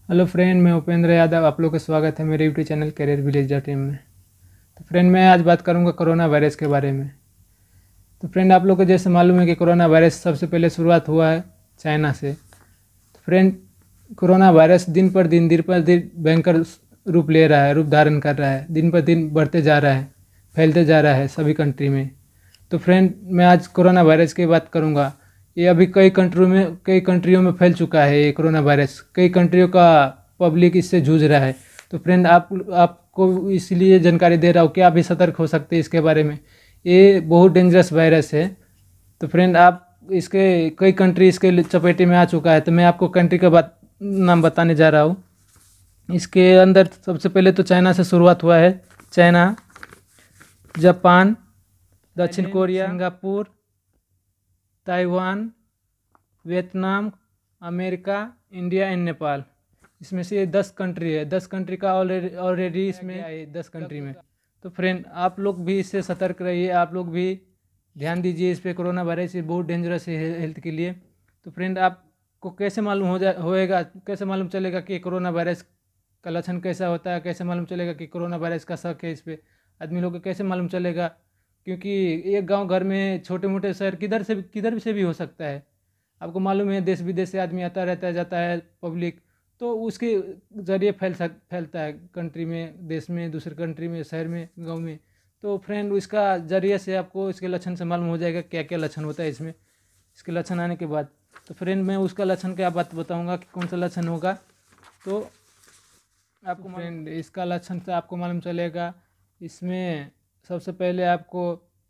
Hello friend, मैं उपेंद्र यादव। आप लोग का स्वागत है मेरे YouTube channel career village dot in में। तो फ्रेंड, मैं आज बात करूंगा कोरोना वायरस के बारे में। तो फ्रेंड, आप लोग को जैसे मालूम है कि कोरोना वायरस सबसे पहले शुरुआत हुआ है चाइना से। तो फ्रेंड, कोरोना वायरस दिन पर दिन भयंकर रूप ले रहा है, रूप धारण कर रहा है, दिन पर दिन बढ़ते जा रहा है, फैलते जा रहा है सभी कंट्री में। तो फ्रेंड, मैं आज कोरोना वायरस की बात करूंगा। ये अभी कई कंट्रियों में फैल चुका है ये कोरोना वायरस। कई कंट्रियों का पब्लिक इससे जूझ रहा है। तो फ्रेंड, आपको इसलिए जानकारी दे रहा हूँ कि आप भी सतर्क हो सकते हैं इसके बारे में। ये बहुत डेंजरस वायरस है। तो फ्रेंड, आप इसके कई कंट्री इसके चपेटे में आ चुका है। तो मैं आपको कंट्री का नाम बताने जा रहा हूँ। इसके अंदर सबसे पहले तो चाइना से शुरुआत हुआ है। चाइना, जापान, दक्षिण Korea, Singapore, Taiwan, Vietnam, America, India and Nepal. इसमें से 10 कंट्री है। 10 कंट्री का ऑलरेडी इसमें आए 10 कंट्री में। तो फ्रेंड, आप लोग भी इससे सतर्क रहिए। आप लोग भी ध्यान दीजिए इस पे। कोरोना वायरस बहुत डेंजरस है हेल्थ के लिए। तो फ्रेंड, आपको कैसे मालूम होएगा, कैसे मालूम चलेगा कि कोरोना वायरस का लक्षण कैसा होता है, कैसे मालूम चलेगा कि कोरोना वायरस का शक है इस पर आदमी लोग को कैसे मालूम चलेगा? क्योंकि एक गांव घर में, छोटे मोटे शहर किधर से भी हो सकता है। आपको मालूम है देश विदेश से आदमी आता रहता है, जाता है पब्लिक। तो उसके ज़रिए फैलता है कंट्री में, देश में, दूसरे कंट्री में, शहर में, गांव में। तो फ्रेंड, इसका ज़रिए से आपको इसके लक्षण से मालूम हो जाएगा क्या क्या लक्षण होता है इसमें। इसके लक्षण आने के बाद तो फ्रेंड, मैं उसका लक्षण क्या बात बताऊंगा कि कौन सा लक्षण होगा। तो आपको फ्रेंड, इसका लक्षण से आपको मालूम चलेगा। इसमें सबसे पहले आपको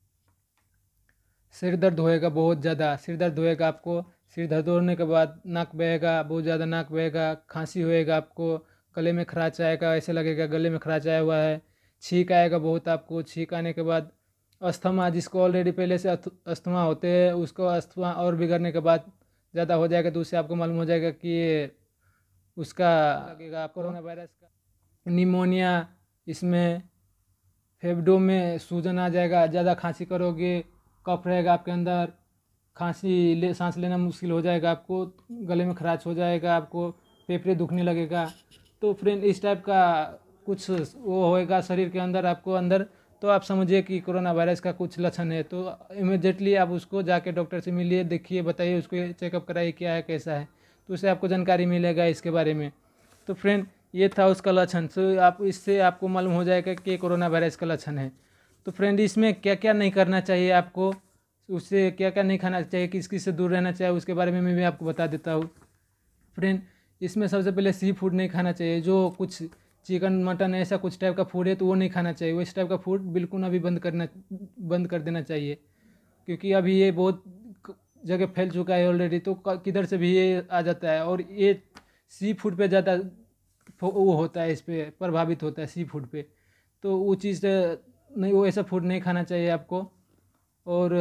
सिर दर्द होएगा, बहुत ज़्यादा सिर दर्द होएगा आपको। सिर दर्द होने के बाद नाक बहेगा, बहुत ज़्यादा नाक बहेगा। खांसी होएगा आपको, गले में खराच आएगा, ऐसे लगेगा गले में खराच आया हुआ है। छींक आएगा बहुत आपको। छींक आने के बाद अस्थमा, जिसको ऑलरेडी पहले से अस्थमा होते हैं, उसको अस्थमा और बिगड़ने के बाद ज़्यादा हो जाएगा। तो उससे आपको मालूम हो जाएगा कि ये उसका लगेगा कोरोना वायरस का। निमोनिया, इसमें फेफड़ों में सूजन आ जाएगा, ज़्यादा खांसी करोगे, कफ रहेगा आपके अंदर, सांस लेना मुश्किल हो जाएगा आपको, गले में खराश हो जाएगा आपको, फेफड़े दुखने लगेगा। तो फ्रेंड, इस टाइप का कुछ वो होएगा शरीर के अंदर, आपको अंदर। तो आप समझिए कि कोरोना वायरस का कुछ लक्षण है। तो इमिडिएटली आप उसको जाके डॉक्टर से मिलिए, देखिए, बताइए उसको, चेकअप कराइए क्या है कैसा है। तो उससे आपको जानकारी मिलेगा इसके बारे में। तो फ्रेंड, ये था उसका लक्षण। तो आप इससे आपको मालूम हो जाएगा कि कोरोना वायरस का लक्षण है। तो फ्रेंड, इसमें क्या क्या नहीं करना चाहिए आपको, उससे क्या क्या नहीं खाना चाहिए, किस किस से दूर रहना चाहिए, उसके बारे में मैं भी आपको बता देता हूँ। फ्रेंड, इसमें सबसे पहले सी फूड नहीं खाना चाहिए। जो कुछ चिकन मटन ऐसा कुछ टाइप का फूड है तो वो नहीं खाना चाहिए। वो इस टाइप का फूड बिल्कुल अभी बंद कर देना चाहिए। क्योंकि अभी ये बहुत जगह फैल चुका है ऑलरेडी। तो किधर से भी ये आ जाता है। और ये सी फूड पे ज़्यादा वो होता है, इस पर प्रभावित होता है सी फूड पे। तो वो चीज़ नहीं, वो ऐसा फूड नहीं खाना चाहिए आपको। और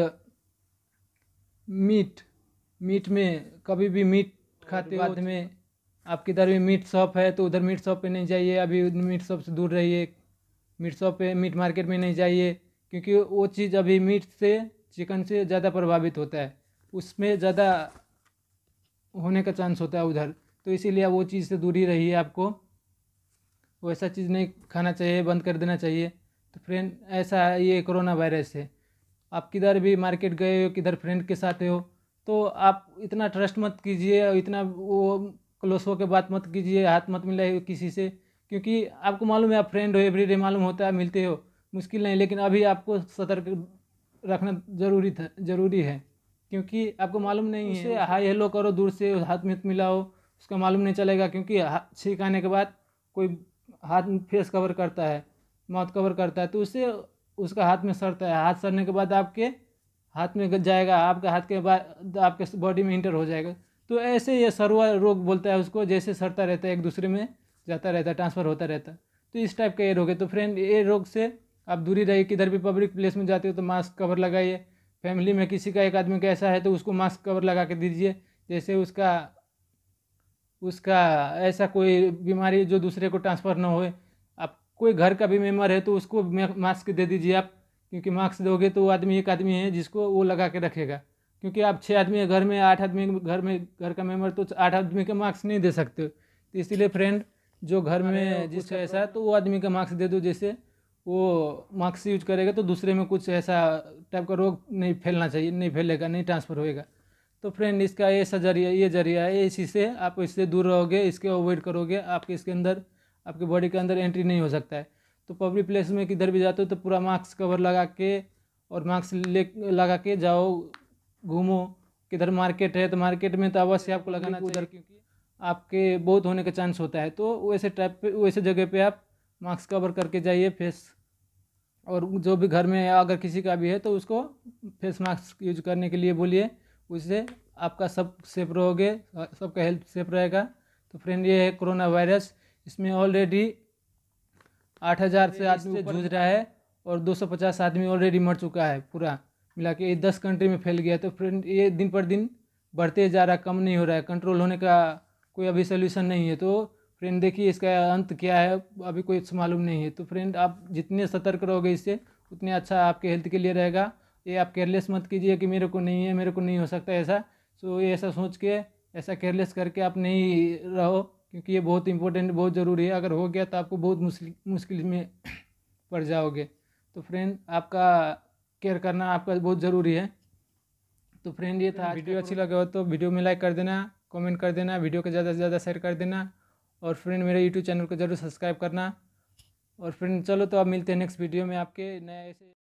मीट मीट में कभी भी मीट खाते हो, बाद में आपके इधर भी मीट शॉप है तो उधर मीट शॉप पे नहीं जाइए। अभी मीट शॉप से दूर रहिए। मीट शॉप पे, मीट मार्केट में नहीं जाइए। क्योंकि वो चीज़ अभी मीट से, चिकन से ज़्यादा प्रभावित होता है, उसमें ज़्यादा होने का चांस होता है उधर। तो इसीलिए वो चीज़ से दूरी रहिए। आपको वैसा चीज़ नहीं खाना चाहिए, बंद कर देना चाहिए। तो फ्रेंड, ऐसा ये कोरोना वायरस है। आप किधर भी मार्केट गए हो, किधर फ्रेंड के साथ हो, तो आप इतना ट्रस्ट मत कीजिए, इतना वो क्लोज होकर बात मत कीजिए, हाथ मत मिलाइए किसी से। क्योंकि आपको मालूम है आप फ्रेंड हो, एवरीडे मालूम होता है, मिलते हो, मुश्किल नहीं। लेकिन अभी आपको सतर्क रखना ज़रूरी है। क्योंकि आपको मालूम नहीं है, उससे हाई हेलो करो दूर से, हाथ में मिलाओ, उसका मालूम नहीं चलेगा। क्योंकि छींक आने के बाद कोई हाथ फेस कवर करता है, माउथ कवर करता है, तो उससे उसका हाथ में सड़ता है। हाथ सड़ने के बाद आपके हाथ में जाएगा, आपके हाथ के बाद आपके बॉडी में इंटर हो जाएगा। तो ऐसे ये सर्वा रोग बोलता है उसको, जैसे सड़ता रहता है, एक दूसरे में जाता रहता है, ट्रांसफ़र होता रहता है। तो इस टाइप का ये रोग है। तो फ्रेंड, ये रोग से आप दूरी रहिए। किधर भी पब्लिक प्लेस में जाते हो तो मास्क कवर लगाइए। फैमिली में किसी का एक आदमी का ऐसा है तो उसको मास्क कवर लगा के दीजिए। जैसे उसका उसका ऐसा कोई बीमारी जो दूसरे को ट्रांसफ़र ना होए। आप कोई घर का भी मेम्बर है तो उसको मास्क दे दीजिए आप। क्योंकि मास्क दोगे तो वो आदमी, एक आदमी है जिसको वो लगा के रखेगा। क्योंकि आप 6 आदमी है घर में, 8 आदमी घर में, घर का मेम्बर, तो 8 आदमी का मास्क नहीं दे सकते हो। तो इसीलिए फ्रेंड जो घर में जिसका ऐसा है तो वो आदमी का मास्क दे दो, जैसे वो मास्क यूज करेगा तो दूसरे में कुछ ऐसा टाइप का रोग नहीं फैलना चाहिए, नहीं फैलेगा, नहीं ट्रांसफ़र होएगा। तो फ्रेंड इसका ऐसा जरिया, ये जरिया है, इसी से आप इससे दूर रहोगे, इसके अवॉइड करोगे, आपके इसके अंदर, आपके बॉडी के अंदर एंट्री नहीं हो सकता है। तो पब्लिक प्लेस में किधर भी जाते हो तो पूरा मास्क कवर लगा के और मास्क लगा के जाओ, घूमो। किधर मार्केट है तो मार्केट में तो अवश्य आपको लगाना चाहिए, क्योंकि आपके बहुत होने का चांस होता है। तो वैसे टाइप पे, वैसे जगह पे आप मास्क कवर करके जाइए फेस। और जो भी घर में अगर किसी का भी है तो उसको फेस मास्क यूज करने के लिए बोलिए, उससे आपका सब सेफ रहोगे, सबका हेल्थ सेफ रहेगा। तो फ्रेंड ये है कोरोना वायरस, इसमें ऑलरेडी 8,000 से आदमी जूझ रहा है और 250 आदमी ऑलरेडी मर चुका है, पूरा मिला के 10 कंट्री में फैल गया है। तो फ्रेंड ये दिन पर दिन बढ़ते जा रहा है, कम नहीं हो रहा है, कंट्रोल होने का कोई अभी सोल्यूशन नहीं है। तो फ्रेंड देखिए इसका अंत क्या है अभी कोई मालूम नहीं है। तो फ्रेंड आप जितने सतर्क रहोगे इससे उतने अच्छा आपके हेल्थ के लिए रहेगा। ये आप केयरलेस मत कीजिए कि मेरे को नहीं है, मेरे को नहीं हो सकता ऐसा। सो ये ऐसा सोच के, ऐसा केयरलेस करके आप नहीं रहो, क्योंकि ये बहुत इंपॉर्टेंट, बहुत ज़रूरी है। अगर हो गया तो आपको बहुत मुश्किल में पड़ जाओगे। तो फ्रेंड आपका केयर करना आपका बहुत ज़रूरी है। तो फ्रेंड ये था, वीडियो अच्छी लगे हो तो वीडियो में लाइक कर देना, कमेंट कर देना, वीडियो को ज़्यादा से ज़्यादा शेयर कर देना, और फ्रेंड मेरे यूट्यूब चैनल को ज़रूर सब्सक्राइब करना। और फ्रेंड चलो तो अब मिलते हैं नेक्स्ट वीडियो में आपके नए ऐसे